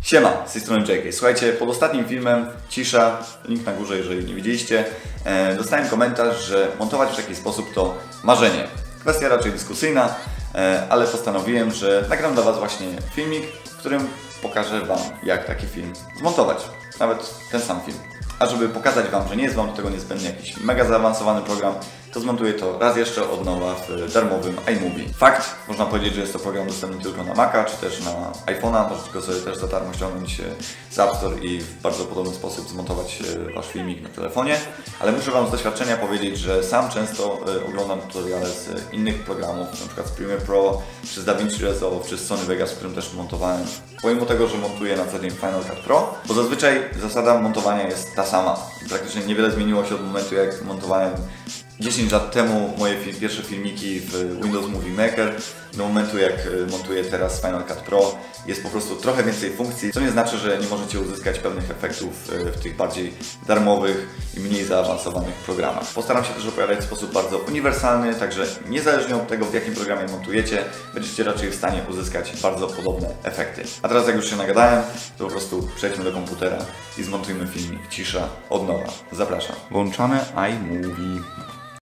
Siema, z tej strony JK. Słuchajcie, pod ostatnim filmem, cisza, link na górze, jeżeli nie widzieliście, dostałem komentarz, że montować w taki sposób to marzenie. Kwestia raczej dyskusyjna, ale postanowiłem, że nagram dla Was właśnie filmik, w którym pokażę Wam, jak taki film zmontować. Nawet ten sam film. A żeby pokazać Wam, że nie jest Wam do tego niezbędny jakiś mega zaawansowany program, to zmontuję to raz jeszcze od nowa w darmowym iMovie. Fakt, można powiedzieć, że jest to program dostępny tylko na Maca, czy też na iPhone'a. Możecie go sobie też za darmo ściągnąć z App Store i w bardzo podobny sposób zmontować Wasz filmik na telefonie. Ale muszę Wam z doświadczenia powiedzieć, że sam często oglądam tutoriale z innych programów, np. z Premiere Pro, czy z DaVinci Resolve, czy z Sony Vegas, w którym też montowałem. Pomimo tego, że montuję na co dzień Final Cut Pro, bo zazwyczaj zasada montowania jest ta sama. Praktycznie niewiele zmieniło się od momentu, jak montowałem 10 lat temu moje pierwsze filmiki w Windows Movie Maker do momentu, jak montuję teraz Final Cut Pro. Jest po prostu trochę więcej funkcji, co nie znaczy, że nie możecie uzyskać pewnych efektów w tych bardziej darmowych i mniej zaawansowanych programach. Postaram się też opowiadać w sposób bardzo uniwersalny, także niezależnie od tego, w jakim programie montujecie, będziecie raczej w stanie uzyskać bardzo podobne efekty. A teraz, jak już się nagadałem, to po prostu przejdźmy do komputera i zmontujmy filmik. Cisza od nowa. Zapraszam. Włączamy iMovie.